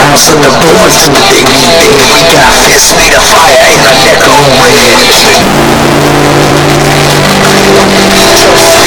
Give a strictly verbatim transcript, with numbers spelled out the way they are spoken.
So the boys do what they need, baby. We got fists made of fire in our neck on red.